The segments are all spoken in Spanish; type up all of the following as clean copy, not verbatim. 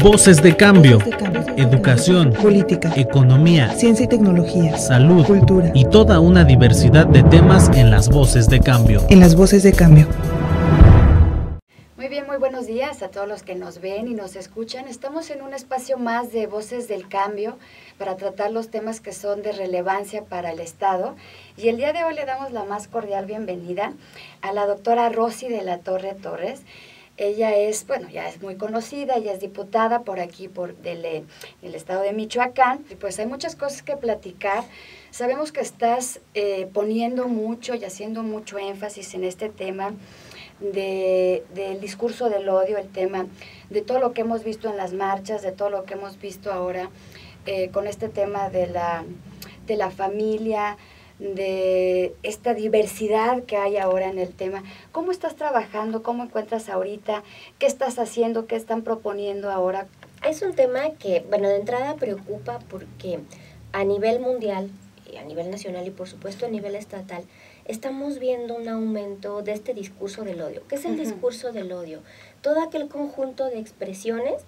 Voces de cambio, Voces de cambio. educación, Política, economía, ciencia y tecnología, salud, cultura. y toda una diversidad de temas en las Voces de Cambio. En las Voces de Cambio. Muy bien, muy buenos días a todos los que nos ven y nos escuchan. Estamos en un espacio más de Voces del Cambio para tratar los temas que son de relevancia para el Estado. Y el día de hoy le damos la más cordial bienvenida a la doctora Rosy de la Torre Torres. Ella es, ya es muy conocida, ella es diputada por aquí, del estado de Michoacán. Y pues hay muchas cosas que platicar. Sabemos que estás poniendo mucho y haciendo mucho énfasis en este tema del discurso del odio, el tema de todo lo que hemos visto en las marchas, de todo lo que hemos visto ahora con este tema de la familia, de esta diversidad que hay ahora en el tema. ¿Cómo estás trabajando? ¿Cómo encuentras ahorita? ¿Qué estás haciendo? ¿Qué están proponiendo ahora? Es un tema que, de entrada preocupa porque a nivel mundial, a nivel nacional y por supuesto a nivel estatal, estamos viendo un aumento de este discurso del odio. ¿Qué es el discurso del odio? Todo aquel conjunto de expresiones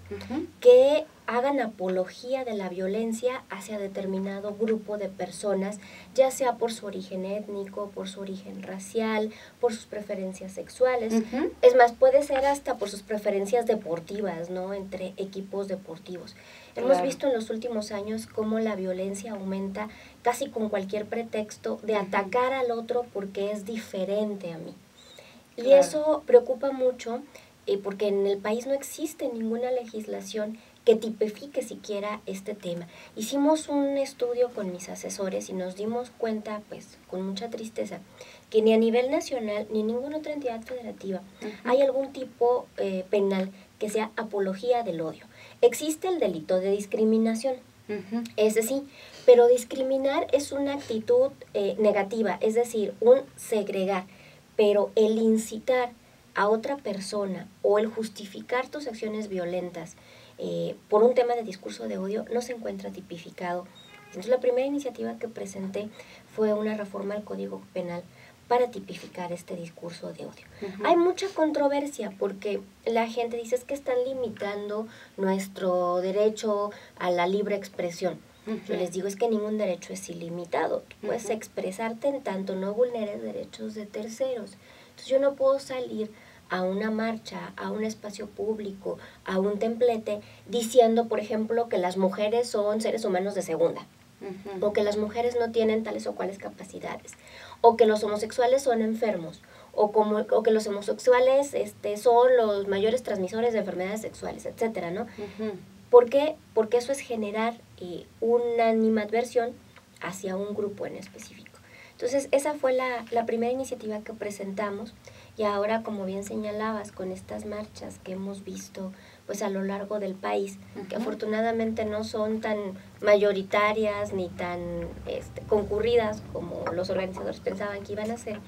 que hagan apología de la violencia hacia determinado grupo de personas, ya sea por su origen étnico, por su origen racial, por sus preferencias sexuales. Es más, puede ser hasta por sus preferencias deportivas, ¿no? Entre equipos deportivos. Hemos visto en los últimos años cómo la violencia aumenta casi con cualquier pretexto de atacar al otro porque es diferente a mí. Y eso preocupa mucho porque en el país no existe ninguna legislación que tipifique siquiera este tema. Hicimos un estudio con mis asesores y nos dimos cuenta, pues, con mucha tristeza, que ni a nivel nacional ni ninguna otra entidad federativa hay algún tipo penal que sea apología del odio. Existe el delito de discriminación, ese sí, pero discriminar es una actitud negativa, es decir, un segregar, pero el incitar a otra persona o el justificar tus acciones violentas por un tema de discurso de odio no se encuentra tipificado. Entonces la primera iniciativa que presenté fue una reforma al Código Penal para tipificar este discurso de odio. Hay mucha controversia porque la gente dice es que están limitando nuestro derecho a la libre expresión. Yo les digo es que ningún derecho es ilimitado. Tú puedes expresarte en tanto no vulneres derechos de terceros. Entonces yo no puedo salir a una marcha, a un espacio público, a un templete, diciendo, por ejemplo, que las mujeres son seres humanos de segunda, o que las mujeres no tienen tales o cuales capacidades, o que los homosexuales son enfermos, o que los homosexuales son los mayores transmisores de enfermedades sexuales, etcétera, ¿no? ¿Por qué? Porque eso es generar una animadversión hacia un grupo en específico. Entonces, esa fue la primera iniciativa que presentamos. Y ahora, como bien señalabas, con estas marchas que hemos visto pues a lo largo del país, que afortunadamente no son tan mayoritarias ni tan concurridas como los organizadores pensaban que iban a ser,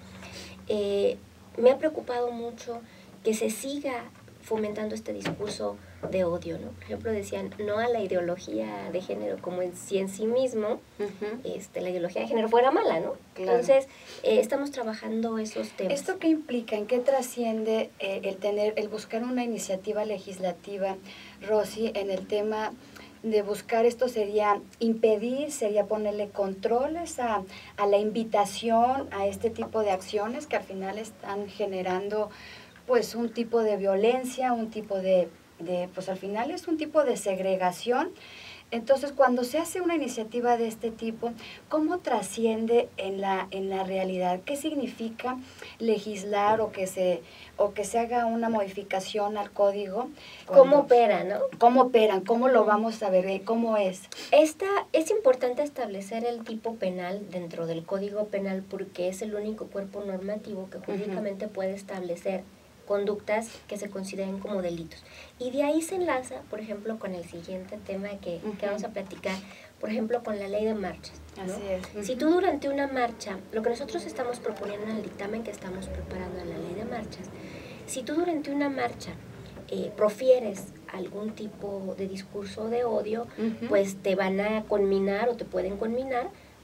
me ha preocupado mucho que se siga fomentando este discurso de odio, ¿no? Por ejemplo, decían no a la ideología de género como en sí mismo, la ideología de género fuera mala, ¿no? Claro. Entonces, estamos trabajando esos temas. ¿Esto qué implica? ¿En qué trasciende el buscar una iniciativa legislativa, Rosy, en el tema de buscar esto? ¿Sería impedir, sería ponerle controles a la invitación a este tipo de acciones que al final están generando pues un tipo de violencia, un tipo pues al final es un tipo de segregación? Entonces, cuando se hace una iniciativa de este tipo, ¿cómo trasciende en la realidad? ¿Qué significa legislar o que se haga una modificación al código? ¿Cómo opera, no? ¿Cómo operan? ¿Cómo lo vamos a ver? ¿Cómo es? Es importante establecer el tipo penal dentro del Código Penal porque es el único cuerpo normativo que jurídicamente puede establecer conductas que se consideren como delitos. Y de ahí se enlaza, por ejemplo, con el siguiente tema que vamos a platicar, por ejemplo, con la ley de marchas, ¿no? Así es. Si tú durante una marcha, lo que nosotros estamos proponiendo en el dictamen que estamos preparando en la ley de marchas, si tú durante una marcha profieres algún tipo de discurso de odio, pues te van a conminar o te pueden conminar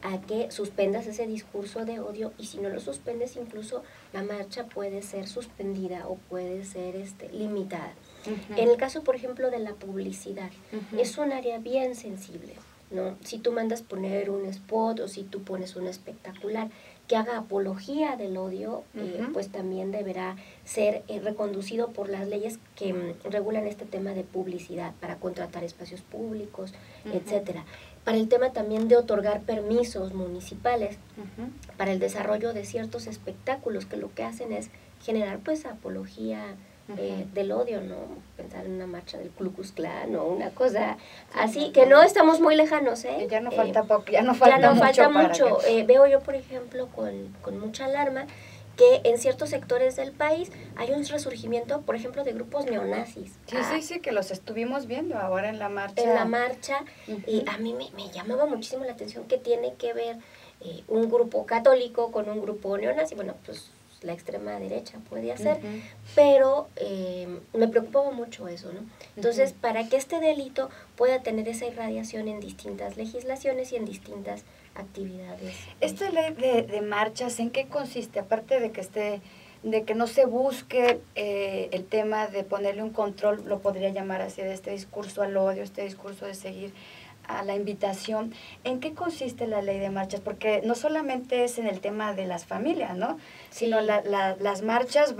a que suspendas ese discurso de odio, y si no lo suspendes, incluso la marcha puede ser suspendida o puede ser limitada. En el caso, por ejemplo, de la publicidad, es un área bien sensible, ¿no? Si tú mandas poner un spot o si tú pones un espectacular que haga apología del odio, pues también deberá ser reconducido por las leyes que regulan este tema de publicidad para contratar espacios públicos, etcétera. Para el tema también de otorgar permisos municipales para el desarrollo de ciertos espectáculos que lo que hacen es generar pues apología del odio, ¿no? Pensar en una marcha del Ku Klux Klan o una cosa así, que no estamos muy lejanos, ¿eh? Ya no falta poco, ya no falta mucho. Veo yo, por ejemplo, con mucha alarma que en ciertos sectores del país hay un resurgimiento, por ejemplo, de grupos neonazis. Sí, que los estuvimos viendo ahora en la marcha. En la marcha, y a mí me llamaba muchísimo la atención que tiene que ver un grupo católico con un grupo neonazi. Bueno, pues la extrema derecha puede hacer, pero me preocupaba mucho eso, ¿no? Entonces, para que este delito pueda tener esa irradiación en distintas legislaciones y en distintas actividades. Esta ley de marchas, ¿en qué consiste? Aparte de que no se busque el tema de ponerle un control, lo podría llamar así, de este discurso al odio, este discurso de seguir a la invitación. ¿En qué consiste la ley de marchas? Porque no solamente es en el tema de las familias, ¿no? Sino las marchas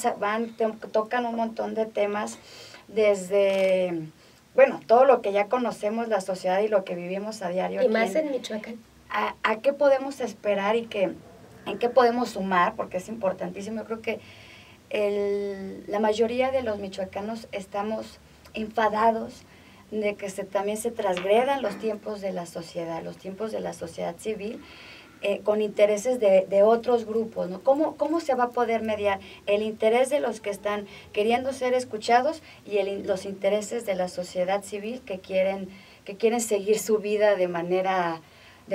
tocan un montón de temas desde, bueno, todo lo que ya conocemos, la sociedad y lo que vivimos a diario. Y más en Michoacán. ¿A qué podemos esperar y en qué podemos sumar? Porque es importantísimo. Yo creo que la mayoría de los michoacanos estamos enfadados de que también se transgredan los tiempos de la sociedad, los tiempos de la sociedad civil, con intereses de otros grupos, ¿no? ¿Cómo se va a poder mediar el interés de los que están queriendo ser escuchados y los intereses de la sociedad civil que quieren seguir su vida de manera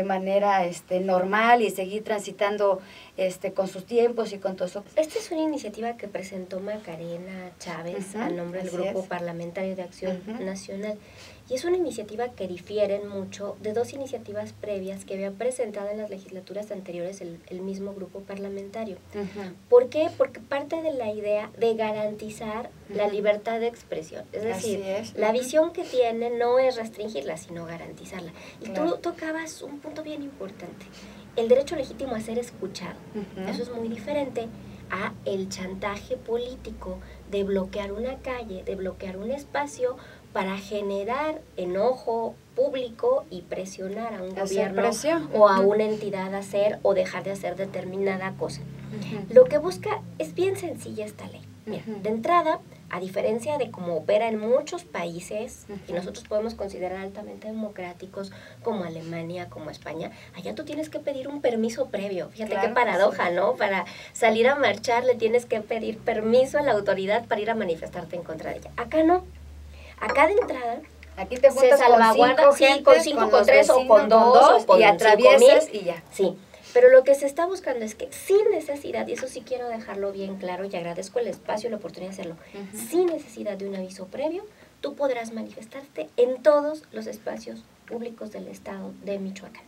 normal y seguir transitando con sus tiempos y con todo eso? Esta es una iniciativa que presentó Macarena Chávez a nombre del Grupo Parlamentario de Acción Nacional, y es una iniciativa que difiere mucho de dos iniciativas previas que había presentado en las legislaturas anteriores el mismo grupo parlamentario. ¿Por qué? Porque parte de la idea de garantizar la libertad de expresión, es decir, la visión que tiene no es restringirla, sino garantizarla. Y tú tocabas un punto bien importante, el derecho legítimo a ser escuchado. Eso es muy diferente a el chantaje político de bloquear una calle, de bloquear un espacio para generar enojo público y presionar a un gobierno o a una entidad a hacer o dejar de hacer determinada cosa. Lo que busca es bien sencilla esta ley. Mira, de entrada, a diferencia de cómo opera en muchos países, y nosotros podemos considerar altamente democráticos, como Alemania, como España, allá tú tienes que pedir un permiso previo. Fíjate qué paradoja, ¿no? Para salir a marchar le tienes que pedir permiso a la autoridad para ir a manifestarte en contra de ella. Acá no. Acá de entrada, aquí te juntas se salvaguarda con 5, con 3 o con 2 o con y atraviesas y ya. Sí, pero lo que se está buscando es que sin necesidad, y eso sí quiero dejarlo bien claro y agradezco el espacio y la oportunidad de hacerlo, sin necesidad de un aviso previo, tú podrás manifestarte en todos los espacios públicos del estado de Michoacán.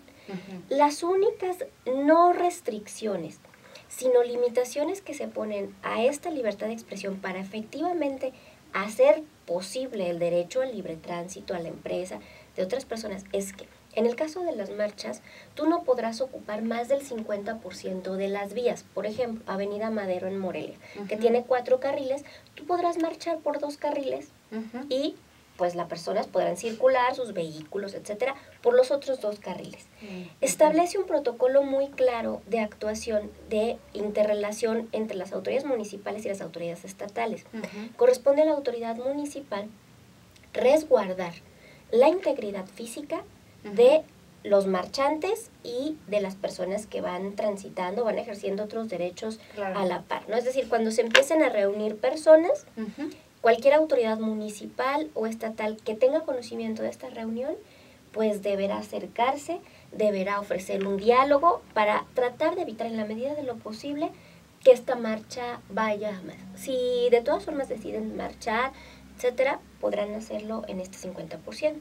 Las únicas no restricciones, sino limitaciones que se ponen a esta libertad de expresión para efectivamente hacer posible el derecho al libre tránsito a la empresa de otras personas, es que en el caso de las marchas, tú no podrás ocupar más del 50% de las vías. Por ejemplo, Avenida Madero en Morelia, que tiene 4 carriles, tú podrás marchar por 2 carriles y pues las personas podrán circular, sus vehículos, etcétera, por los otros 2 carriles. Establece un protocolo muy claro de actuación, de interrelación entre las autoridades municipales y las autoridades estatales. Corresponde a la autoridad municipal resguardar la integridad física de los marchantes y de las personas que van transitando, van ejerciendo otros derechos a la par, ¿no? Es decir, cuando se empiecen a reunir personas, cualquier autoridad municipal o estatal que tenga conocimiento de esta reunión, pues deberá acercarse, deberá ofrecer un diálogo para tratar de evitar en la medida de lo posible que esta marcha vaya a más. Si de todas formas deciden marchar, etcétera, podrán hacerlo en este 50%.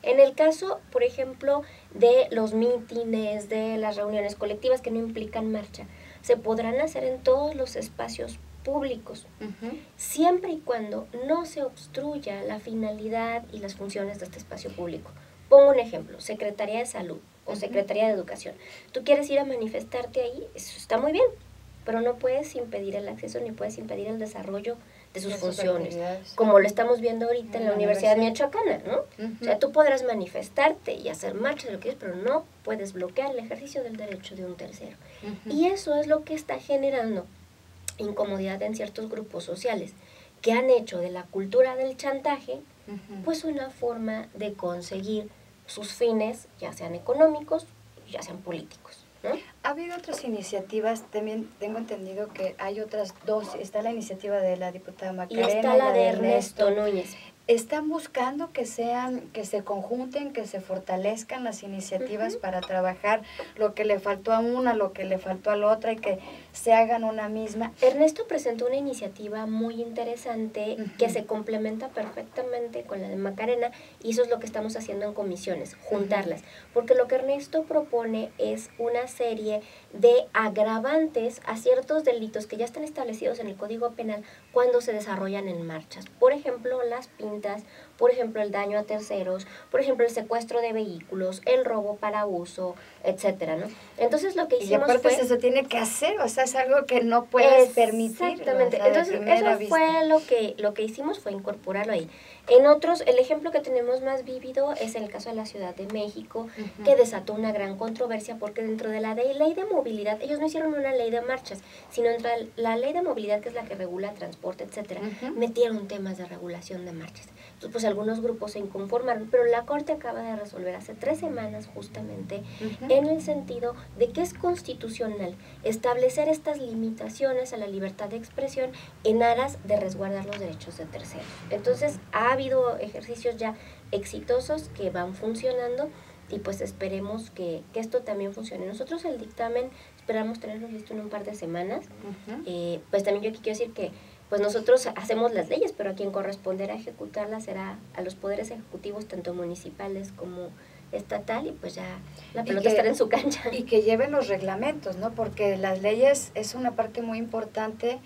En el caso, por ejemplo, de los mítines, de las reuniones colectivas que no implican marcha, se podrán hacer en todos los espacios públicos, siempre y cuando no se obstruya la finalidad y las funciones de este espacio público. Pongo un ejemplo, Secretaría de Salud o Secretaría de Educación. Tú quieres ir a manifestarte ahí, eso está muy bien, pero no puedes impedir el acceso ni puedes impedir el desarrollo de sus funciones, como lo estamos viendo ahorita en la Universidad Michoacana, ¿no? O sea, tú podrás manifestarte y hacer marchas, lo que es, pero no puedes bloquear el ejercicio del derecho de un tercero. Y eso es lo que está generando incomodidad en ciertos grupos sociales, que han hecho de la cultura del chantaje, pues una forma de conseguir sus fines, ya sean económicos, ya sean políticos, ¿no? Ha habido otras iniciativas, también tengo entendido que hay otras dos, está la iniciativa de la diputada Macarena. Y está la de Ernesto Núñez. ¿Están buscando que se conjunten, que se fortalezcan las iniciativas para trabajar lo que le faltó a una, lo que le faltó a la otra y que se hagan una misma? Ernesto presentó una iniciativa muy interesante que se complementa perfectamente con la de Macarena, y eso es lo que estamos haciendo en comisiones, juntarlas, porque lo que Ernesto propone es una serie de agravantes a ciertos delitos que ya están establecidos en el Código Penal cuando se desarrollan en marchas. Por ejemplo, las pintas, por ejemplo, el daño a terceros, por ejemplo, el secuestro de vehículos, el robo para uso, etcétera, ¿no? Entonces lo que hicimos y aparte fue... se tiene que hacer, o sea, es algo que no puedes permitir. Exactamente, O sea, entonces eso fue lo que hicimos, fue incorporarlo ahí. En otros, el ejemplo que tenemos más vívido es el caso de la Ciudad de México, que desató una gran controversia porque dentro de la ley de movilidad, ellos no hicieron una ley de marchas, sino dentro de la ley de movilidad, que es la que regula transporte, etcétera, metieron temas de regulación de marchas. Entonces, pues algunos grupos se inconformaron, pero la Corte acaba de resolver hace 3 semanas justamente en el sentido de que es constitucional establecer estas limitaciones a la libertad de expresión en aras de resguardar los derechos de terceros. Entonces, ha habido ejercicios ya exitosos que van funcionando y pues esperemos que esto también funcione. Nosotros el dictamen esperamos tenerlo listo en un par de semanas. Pues también yo aquí quiero decir que pues nosotros hacemos las leyes, pero a quien corresponderá ejecutarlas será a los poderes ejecutivos, tanto municipales como estatal, y pues ya la pelota estará en su cancha. Y que lleven los reglamentos, ¿no? Porque las leyes es una parte muy importante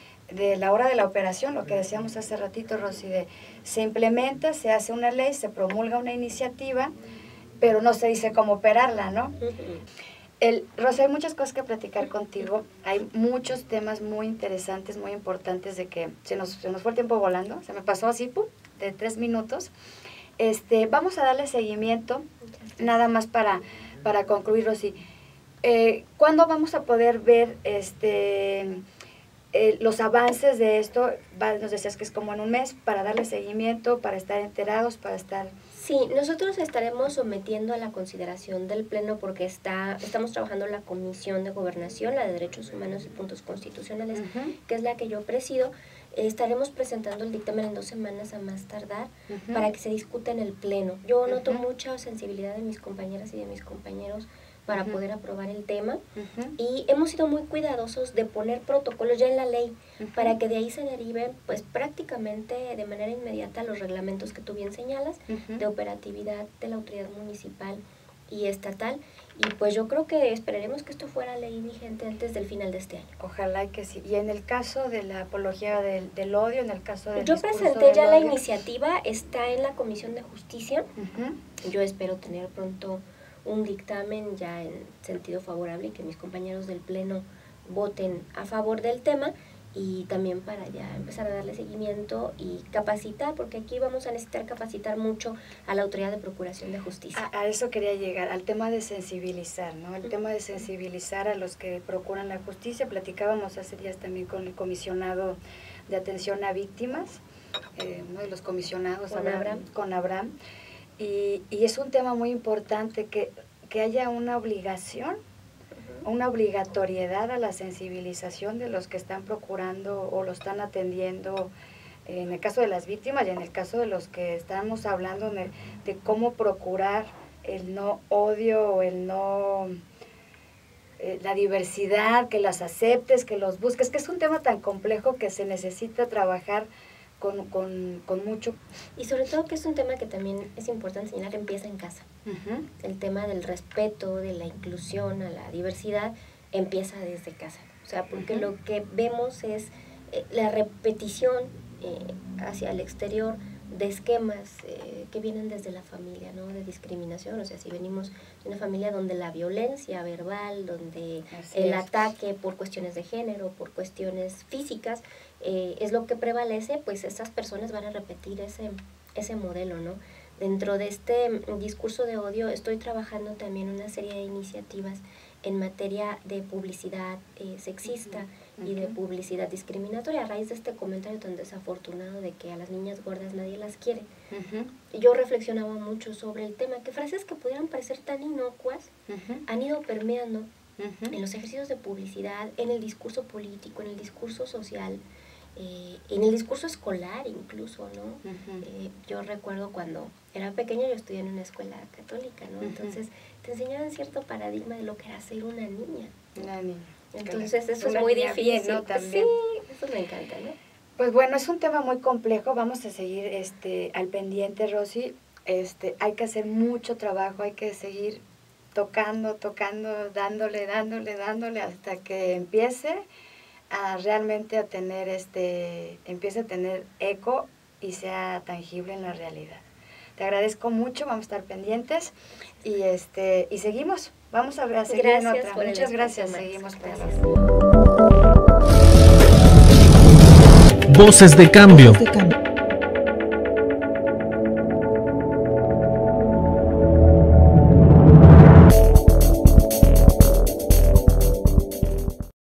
de la hora de la operación, lo que decíamos hace ratito, Rosy, de se implementa, se hace una ley, se promulga una iniciativa, pero no se dice cómo operarla, ¿no? Rosa, hay muchas cosas que platicar contigo, hay muchos temas muy interesantes, muy importantes, de que se nos fue el tiempo volando, se me pasó así, ¡pum!, de 3 minutos. Vamos a darle seguimiento, nada más para concluir, Rosy. ¿Cuándo vamos a poder ver los avances de esto? Nos decías que es como en un mes, para darle seguimiento, para estar enterados, para estar... Sí, nosotros estaremos sometiendo a la consideración del Pleno, porque estamos trabajando la Comisión de Gobernación, la de Derechos Humanos y Puntos Constitucionales, que es la que yo presido. Estaremos presentando el dictamen en 2 semanas a más tardar para que se discuta en el Pleno. Yo noto mucha sensibilidad de mis compañeras y de mis compañeros para poder aprobar el tema, y hemos sido muy cuidadosos de poner protocolos ya en la ley para que de ahí se deriven pues prácticamente de manera inmediata los reglamentos que tú bien señalas de operatividad de la autoridad municipal y estatal, y pues yo creo que esperaremos que esto fuera ley vigente antes del final de este año. Ojalá que sí. Y en el caso de la apología del odio, en el caso del yo presenté ya la iniciativa, está en la Comisión de Justicia. Yo espero tener pronto un dictamen ya en sentido favorable y que mis compañeros del Pleno voten a favor del tema, y también para ya empezar a darle seguimiento y capacitar, porque aquí vamos a necesitar capacitar mucho a la Autoridad de Procuración de Justicia. A eso quería llegar, al tema de sensibilizar, ¿no? El tema de sensibilizar a los que procuran la justicia. Platicábamos hace días también con el comisionado de atención a víctimas, uno de los comisionados, con Abraham. Y es un tema muy importante que haya una obligación, una obligatoriedad a la sensibilización de los que están procurando o lo están atendiendo, en el caso de las víctimas y en el caso de los que estamos hablando de cómo procurar el no odio o el no... la diversidad, que las aceptes, que los busques, que es un tema tan complejo que se necesita trabajar con mucho. Y sobre todo que es un tema que también es importante señalar, empieza en casa. El tema del respeto, de la inclusión a la diversidad, empieza desde casa. O sea, porque lo que vemos es la repetición hacia el exterior de esquemas que vienen desde la familia, ¿no? De discriminación. O sea, si venimos de una familia donde la violencia verbal, donde el ataque por cuestiones de género, por cuestiones físicas, es lo que prevalece, pues estas personas van a repetir ese modelo, ¿no? Dentro de este discurso de odio estoy trabajando también una serie de iniciativas en materia de publicidad sexista y de publicidad discriminatoria a raíz de este comentario tan desafortunado de que a las niñas gordas nadie las quiere. Yo reflexionaba mucho sobre el tema, que frases que pudieran parecer tan inocuas han ido permeando en los ejercicios de publicidad, en el discurso político, en el discurso social, en el discurso escolar incluso, ¿no? Yo recuerdo cuando era pequeña, yo estudié en una escuela católica, ¿no? Entonces te enseñaban cierto paradigma de lo que era ser una niña. Una niña. Entonces eso es muy difícil. Bien, ¿no? También. Sí, eso me encanta, ¿no? Pues bueno, es un tema muy complejo, vamos a seguir al pendiente, Rosy. Hay que hacer mucho trabajo, hay que seguir tocando, dándole hasta que empiece a realmente empiece a tener eco y sea tangible en la realidad. Te agradezco mucho, vamos a estar pendientes y seguimos. Vamos a seguir en otra. Muchas gracias, seguimos. Gracias. Voces de cambio.